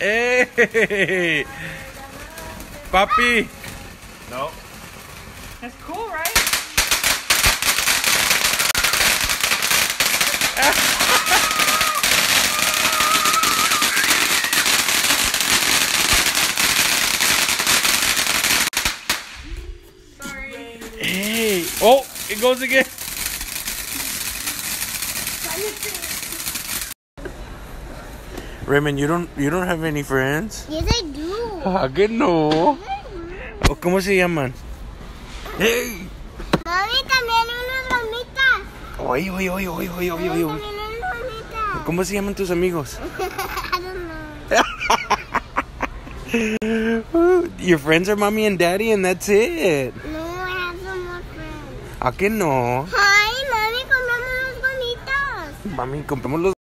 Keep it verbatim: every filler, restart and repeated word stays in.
Hey, papi. No. That's cool, right? Sorry. Hey. Oh, it goes again. Raymond, you don't you don't have any friends? Yes, I do. Ah, que no. Oh, ¿cómo se llaman? Hey. Mami, también unas gomitas. Oye, oye, oye, oye, oye, oye, oye. También unas gomitas. ¿Cómo se llaman tus amigos? I don't know. Your friends are mommy and daddy and that's it. No, I have some more friends. ¿A que no? Ay, mami, compramos unas gomitas. Mami, compremos los